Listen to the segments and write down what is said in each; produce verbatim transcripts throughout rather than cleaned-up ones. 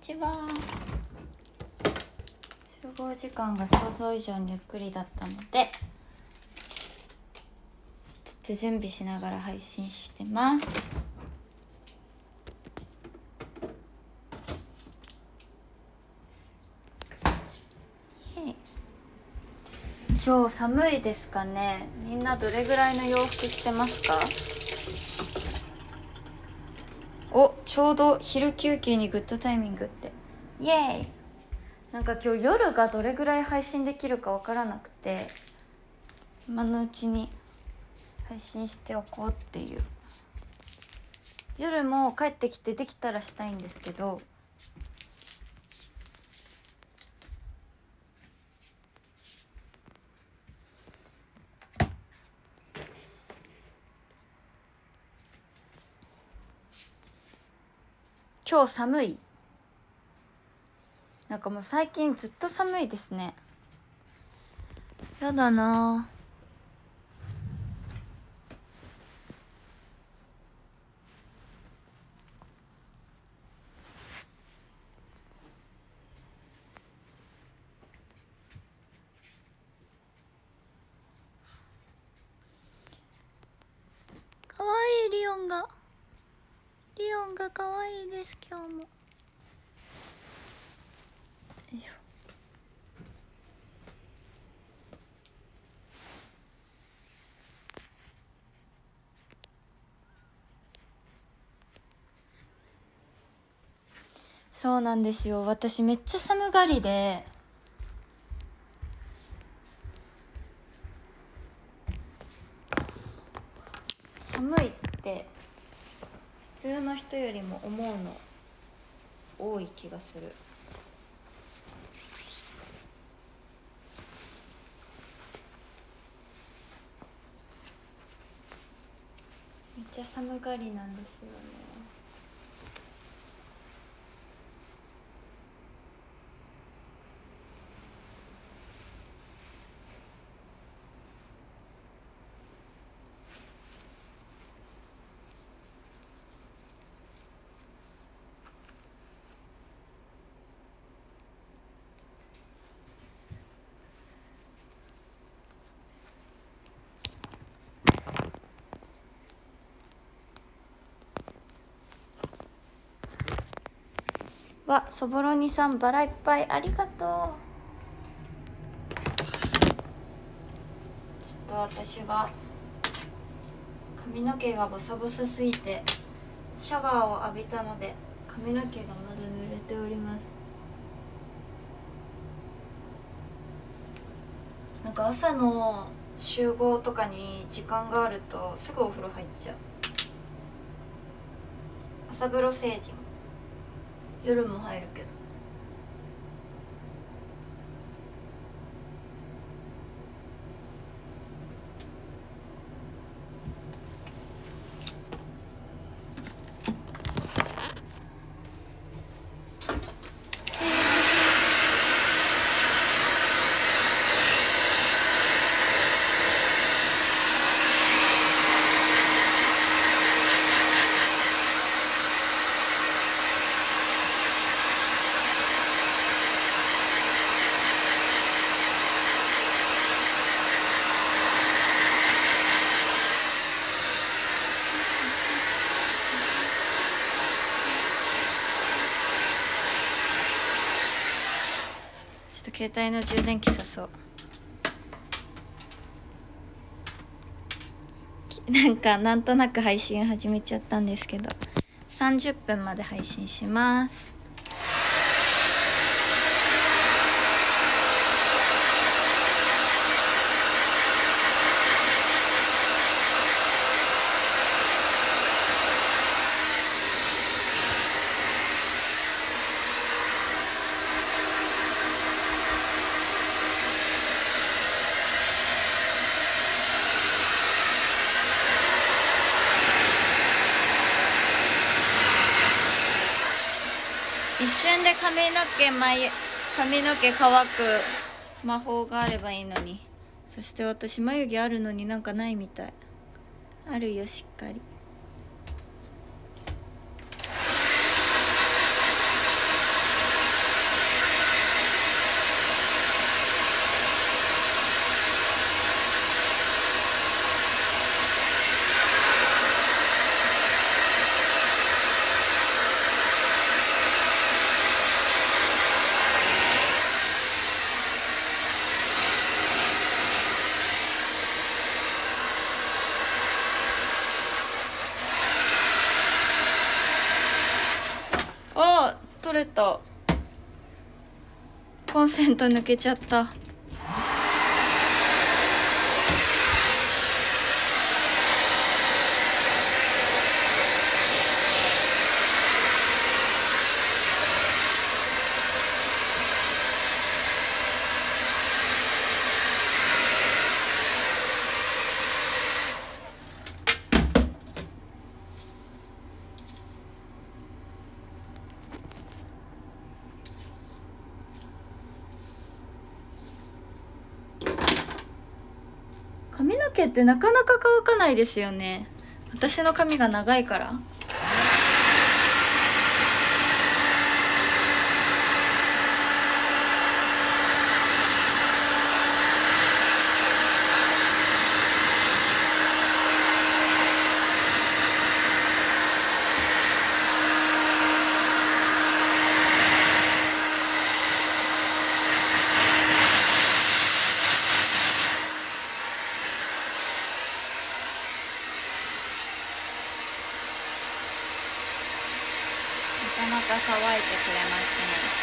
ちは。集合時間が想像以上にゆっくりだったのでちょっと準備しながら配信してます。今日寒いですかね。みんなどれぐらいの洋服着てますか？お、ちょうど昼休憩にグッドタイミングって。イエーイ。なんか今日夜がどれぐらい配信できるかわからなくて、今のうちに配信しておこうっていう。夜も帰ってきてできたらしたいんですけど、今日寒い。なんかもう最近ずっと寒いですね。やだなぁ。かわいいリオンがリオンがかわいいです今日も。よいしょ。そうなんですよ。私めっちゃ寒がりで、寒いって普通の人よりも思うの多い気がする。めっちゃ寒がりなんですよね。わ、そぼろにさんバラいっぱいありがとう。ちょっと私は髪の毛がボサボサすぎてシャワーを浴びたので髪の毛がまだ濡れております。なんか朝の集合とかに時間があるとすぐお風呂入っちゃう。朝風呂成人。夜も入るけど。携帯の充電器さそう。なんかなんとなく配信始めちゃったんですけど、さんじゅっぷんまで配信します。一瞬で髪の毛眉髪の毛乾く魔法があればいいのに。そして私眉毛あるのになんかないみたい。あるよ、しっかり。 取れた。コンセント抜けちゃった。髪の毛ってなかなか乾かないですよね。私の髪が長いから。なかなか乾いてくれますね。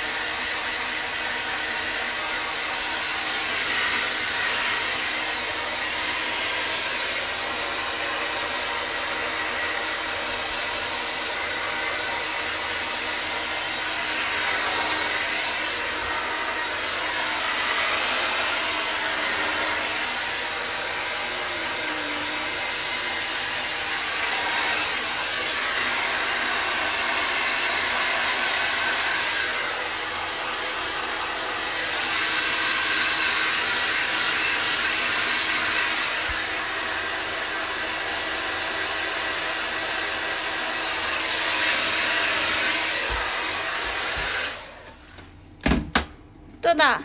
どうだ。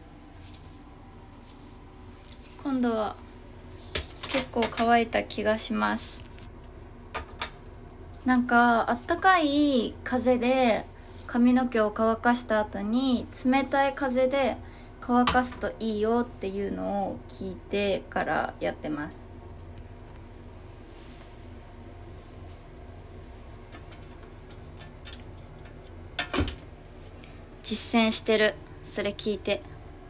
今度は結構乾いた気がします。なんかあったかい風で髪の毛を乾かした後に冷たい風で乾かすといいよっていうのを聞いてからやってます。実践してる。それ聞いて。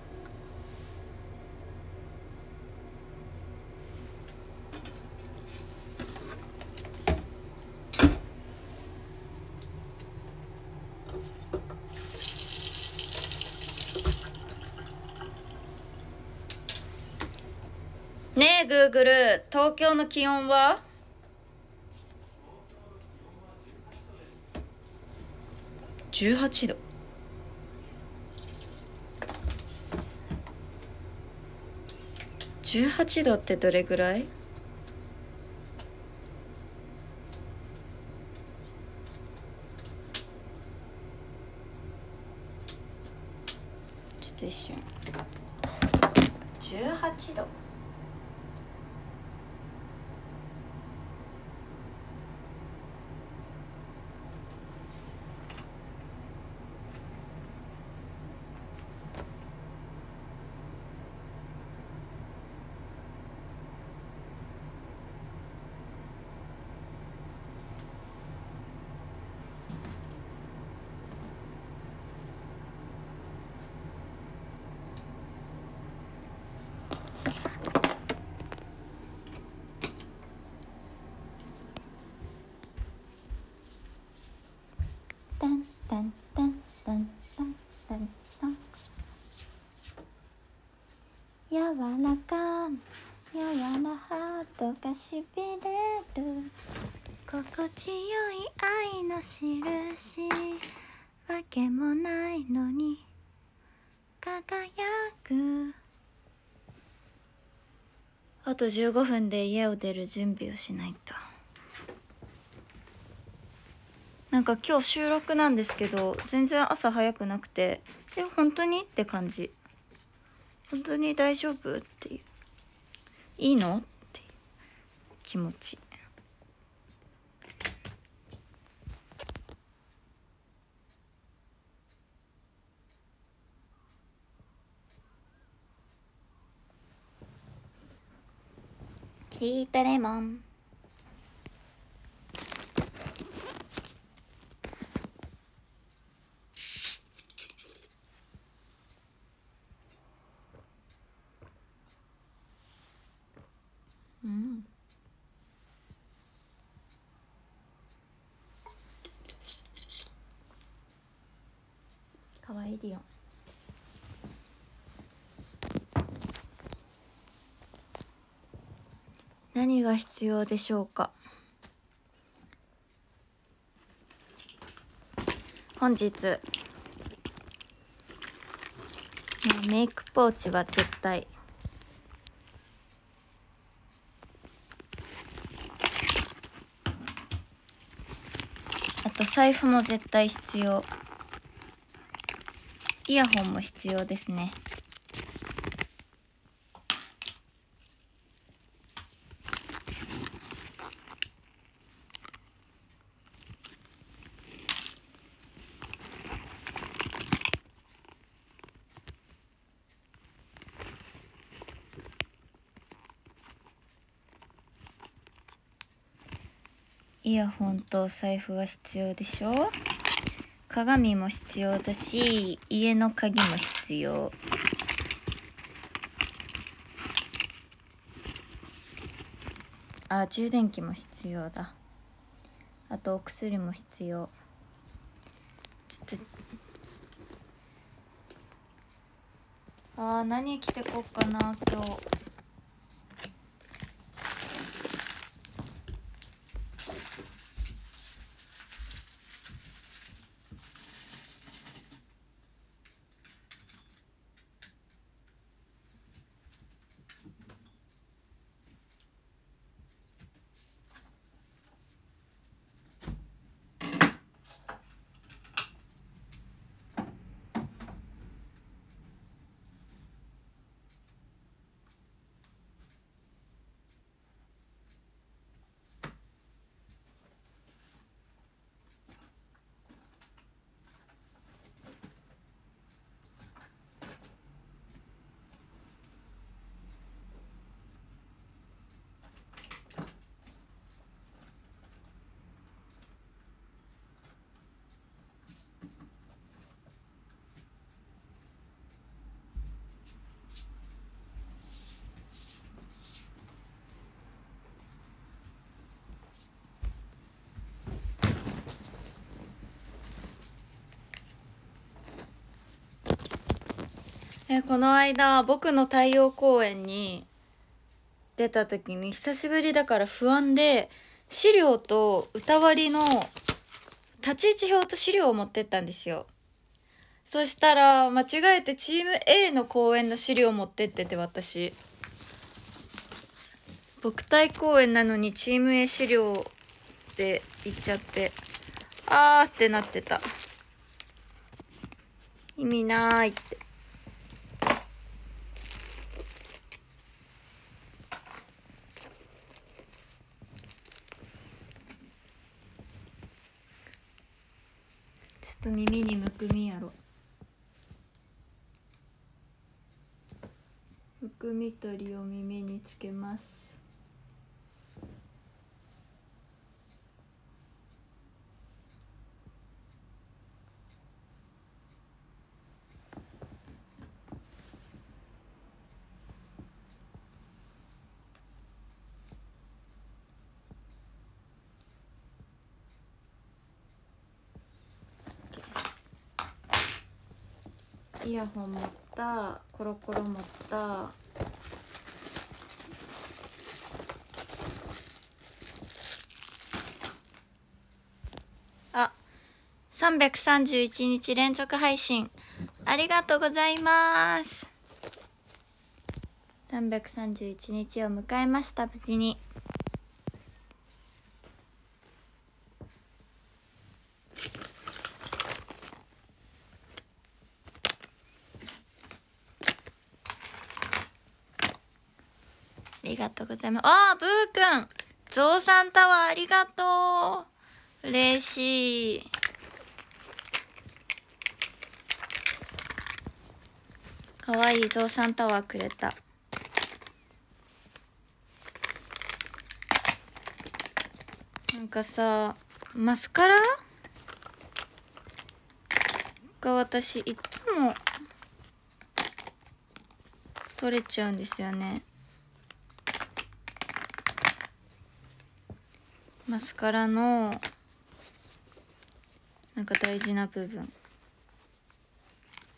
ねえグーグル、東京の気温は？じゅうはちど。じゅうはちどってどれぐらい？ちょっと一瞬。じゅうはちど。タンタンタンタンタンタンタン。柔らかやわらハートがしびれる心地よい愛の印、わけもないのに輝く。あとじゅうごふんで家を出る準備をしないと。なんか今日収録なんですけど全然朝早くなくて、え本当にって感じ。本当に大丈夫っていう、いいのっていう気持ち。キータレモン。 イリオン。何が必要でしょうか。本日メイクポーチは絶対。あと財布も絶対必要。イヤホンも必要ですね。イヤホンと財布は必要でしょ。鏡も必要だし、家の鍵も必要。あ、充電器も必要だ。あとお薬も必要。ちょっとあー、何着てこっかな今日。えこの間僕の太陽公演に出た時に久しぶりだから不安で資料と歌割りの立ち位置表と資料を持ってったんですよ。そしたら間違えてチーム A の公演の資料を持ってってて、私僕対公演なのにチーム A 資料って言っちゃって、あーってなってた。意味ないって。ちょっと耳にむくみやろ。むくみ取りを耳につけます。イヤホン持った、コロコロ持った。あ、さんびゃくさんじゅういちにち連続配信ありがとうございます。さんびゃくさんじゅういちにちを迎えました。無事に。ありがとうございます。あー、ブーくん、ゾウさんタワーありがとう。嬉しい。かわいいゾウさんタワーくれた。なんかさ、マスカラが私いつも取れちゃうんですよね。マスカラのなんか大事な部分。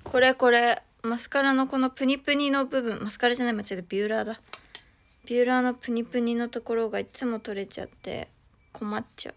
これこれマスカラのこのプニプニの部分、マスカラじゃない、間違えた、ビューラーだ。ビューラーのプニプニのところがいつも取れちゃって困っちゃう。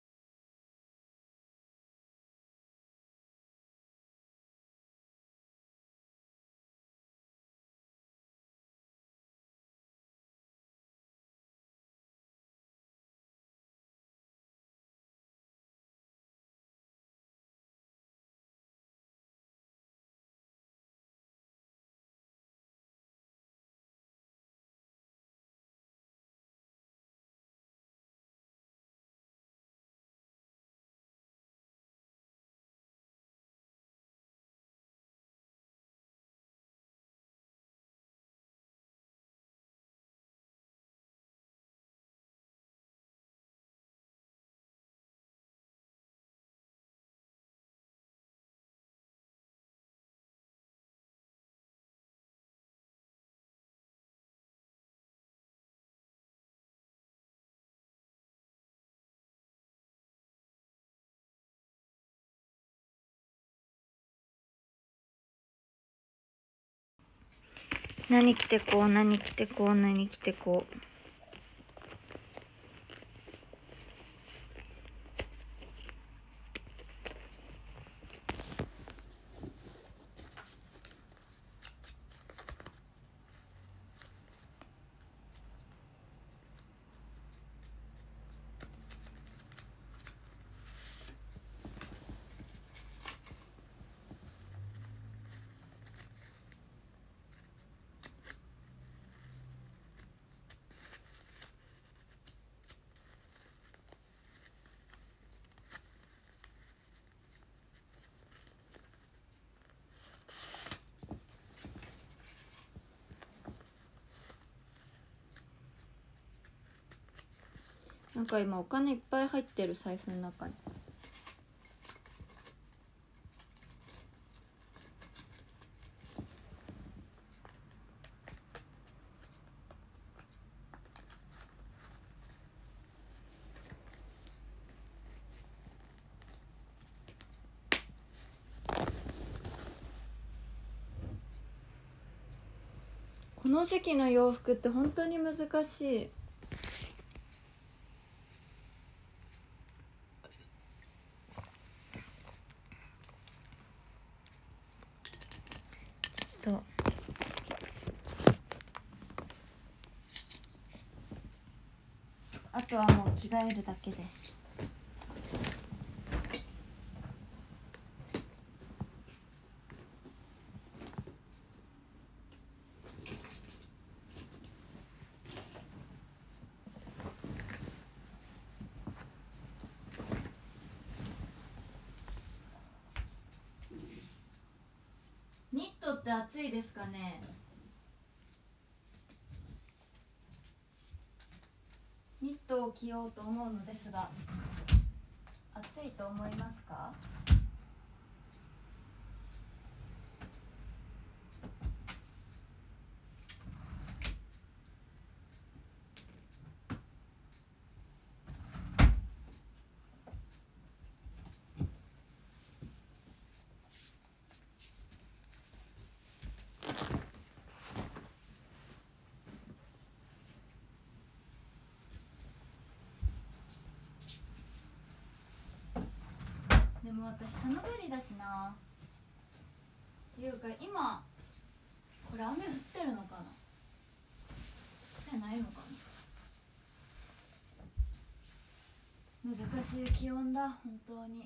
何着てこう何着てこう何着てこう。なんか今お金いっぱい入ってる財布の中に。この時期の洋服って本当に難しい。ちょっとあとはもう着替えるだけです。ニットって暑いですかね。ニットを着ようと思うのですが、暑いと思いますか？でも私寒がりだしな。っていうか今これ雨降ってるのかな、じゃないのかな。難しい気温だ本当に。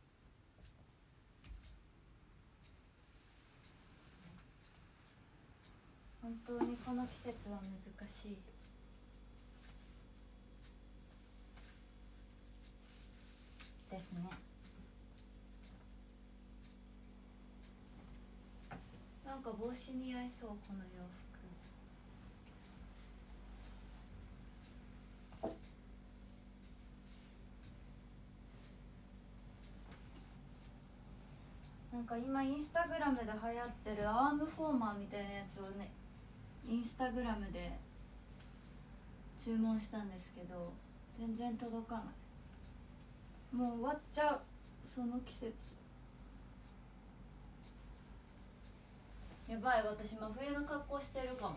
本当にこの季節は難しいですね。なんか帽子似合いそうこの洋服。なんか今インスタグラムで流行ってるアームフォーマーみたいなやつをね、インスタグラムで注文したんですけど全然届かない。もう終わっちゃうその季節。 やばい、私真冬の格好してるかも。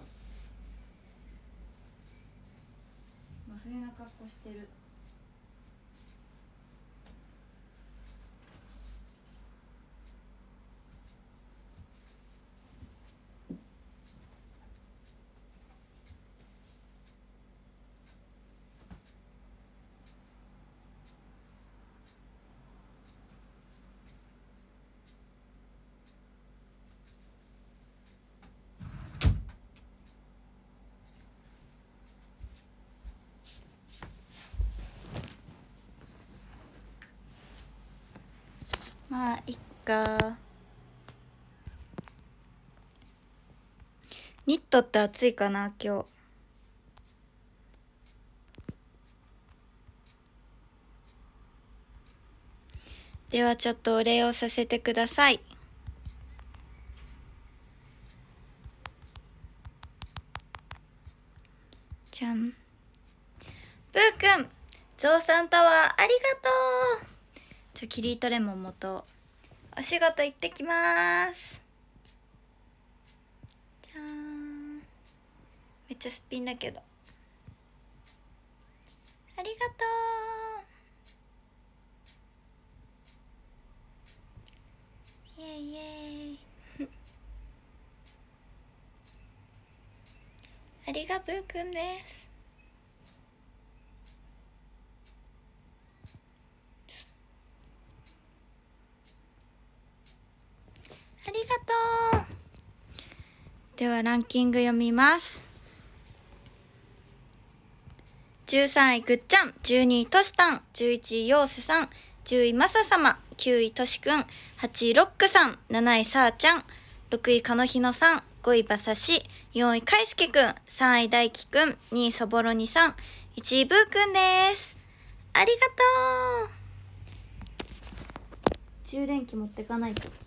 真冬の格好してる。まあいっか。ニットって暑いかな今日。ではちょっとお礼をさせてください。じゃん。ブーくん、ゾウさんタワーありがとう。ちょキリートレモン元お仕事行ってきます。じゃーん。めっちゃすっぴんだけどありがとう。イエイイエイありがブーくんです。ありがとう。ではランキング読みます。じゅうさんいぐっちゃん、じゅうにいとしたん、じゅういちいようせさん、じゅういまささま、きゅういとしくん、はちいロックさん、なないさあちゃん、ろくいかのひのさん、ごいばさし、よんいかいすけくん、さんいだいきくん、にいそぼろにさん、いちいブーくんです。ありがとう。充電器持ってかないと。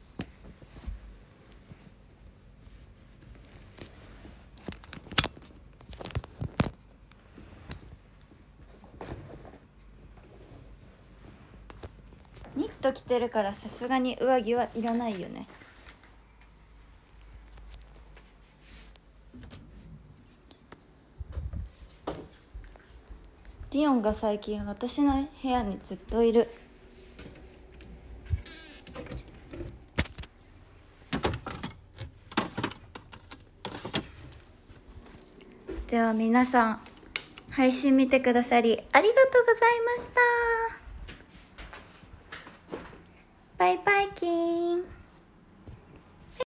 ニット着てるからさすがに上着はいらないよね。リオンが最近私の部屋にずっといる。では皆さん配信見てくださりありがとうございました。バイバイキーン。